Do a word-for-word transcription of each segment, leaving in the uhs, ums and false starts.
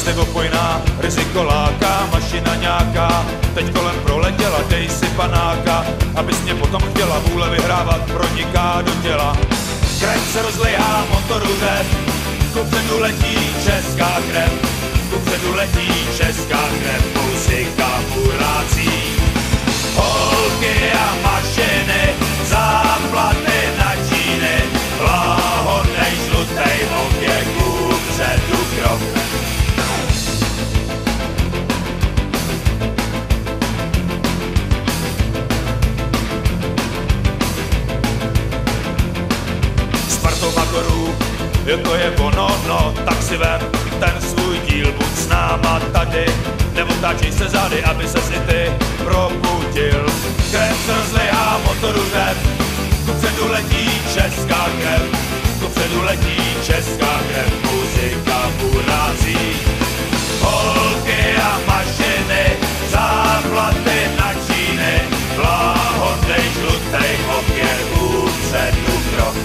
brzdy opojná, riziko láká, mašina nějaká, teď kolem proletěla, dej si panáka, abys mě potom chtěla, vůle vyhrávat proniká do těla. Krev se rozlejá, motoru řev, kupředu letí česká krev, kupředu letí česká krev, muzika burácí. Holky a mašiny, záplaty na číny, láhodnej žlutej ověk, kupředu krok. Magorů, jo to je ono, no, tak si vem ten svůj díl, buď s náma tady, neotáčej se zády, aby se si ty probudil. Krev se rozlejá, motoru řev, kupředu letí česká krev, kupředu letí česká krev, muzika burácí. Holky a mašiny, záplaty na číny, láhodnej žlutej okér, kupředu krok.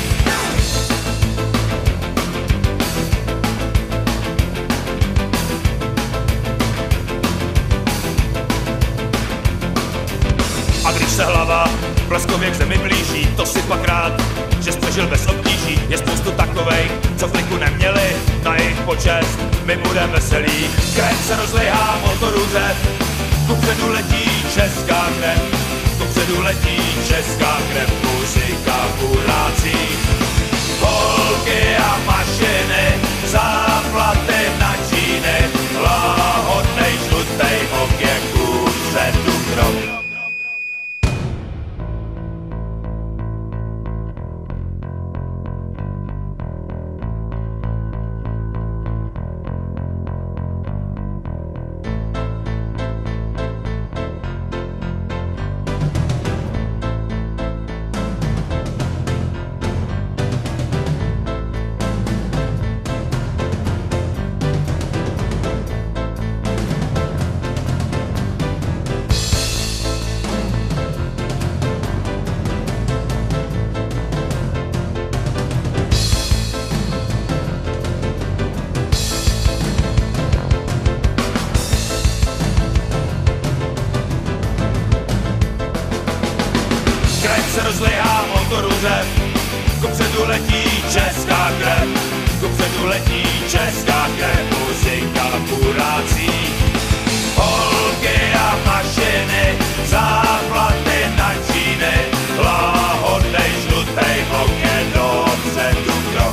A když se hlava bleskově k zemi blíží, to si pak rád, že jsi přežil bez obtíží. Je spoustu takovej, co v kliku neměli, na jejich počest my budeme veselí. Krev se rozlejá, motoru řev, kupředu letí česká krev, kupředu letí česká krev, muzika burácí. Holky a mašiny, záplaty na číny, láhodnej žlutej okér, kupředu krok. Rozlejá motoru řev, kupředu letí česká krev, kupředu letí česká krev, muzika burácí. Holky a mašiny, záplaty na číny, láhodnej žlutej okér, dopředu krok.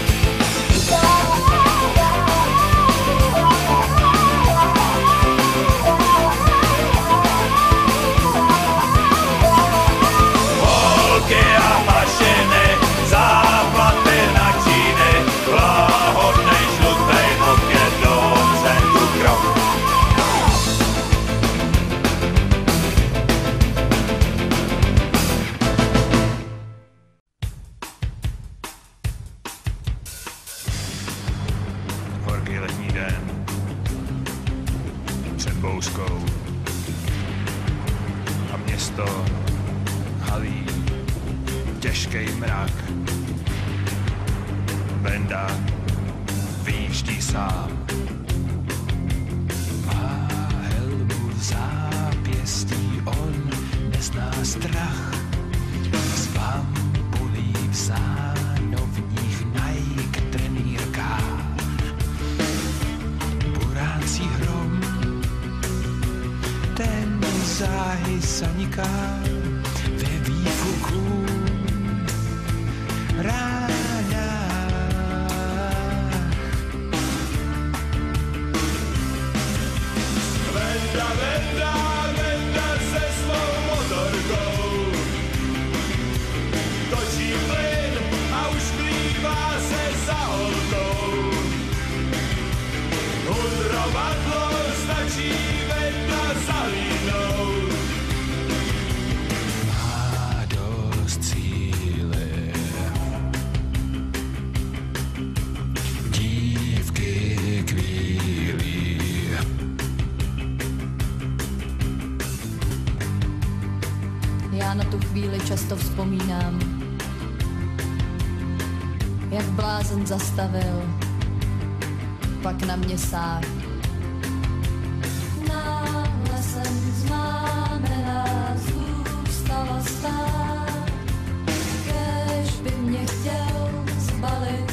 A mašiny, záplaty na číny, láhodnej žlutej okér, dopředu krok. Horký letní den, před bouřkou a město halí. Těžkej mrak, Brenda vyjíždí sám. Má helmu v zápěstí, on nezná strach. Z bambulí v zánovních Nike trenýrkách. Buráncí hrom, ten záhy zaniká ve výfuku. Venda, Venda, Venda se svou motorkou točí plyn a už plývá se za holkou. Hudrovadlo stačí Venda zahlídnout. Má dost cíle, dívky kvílí. Já na tu chvíli často vzpomínám, jak blázen zastavil pak na mě sáh. Náhle jsem zmámená, zůstala stát, kéž by mě chtěl zbalit